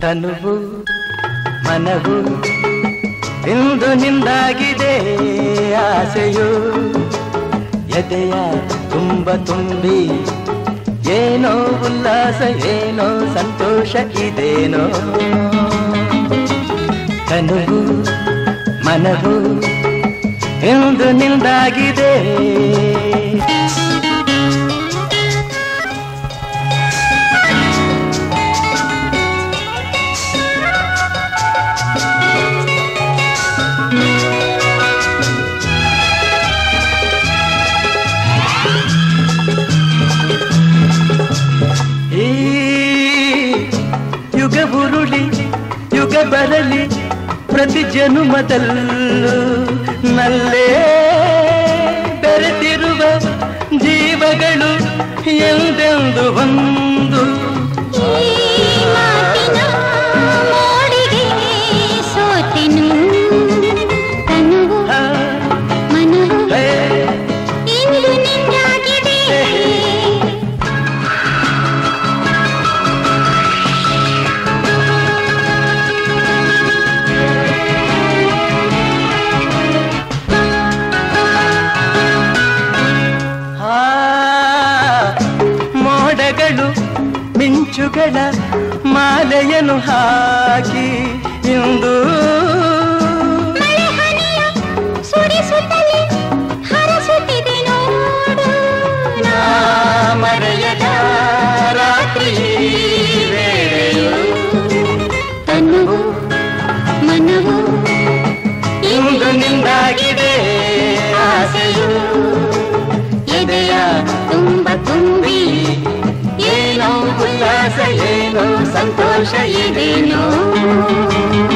ತನುವು ಮನವು ಇಂದು ನಿಂದಾಗಿದೆ ಆಸೆಯು ಎದೆಯ ತುಂಬ ತುಂಬಿ ಏನೋ ಉಲ್ಲಾಸ ಏನೋ ಸಂತೋಷ ಇದೇನೋ ತನುವು ಮನವು ಇಂದು ನಿಂದಾಗಿದೆ ಯುಗ ಉರುಳಿ ಯುಗ ಬರಲಿ ಪ್ರತಿ ಜನುಮದಲ್ಲೂ ನಲ್ಲೇ ಬೆರೆತಿರುವ ಜೀವಗಳು ಎಂದೆಂದು ಒಂದು ಮಿಂಚುಗಳ ಮಾಲೆಯನ್ನು ಹಾಕಿ ಇಂದು ಸುರಿಸುತ್ತಲೇ ಹರಸುತ್ತಿದೆ ನೋಡು ಮರೆಯದ ರಾತ್ರಿ ವೇಳೆಯು ತನುವು ಮನವು ಇಂದು ನಿಂದಾಗಿದೆ ಆಸೆಯು ಎದೆಯ ತುಂಬ ತುಂಬಿ ಏನೋ ಉಲ್ಲಾಸ ಏನೋ ಸಂತೋಷ ಇದೇನೋ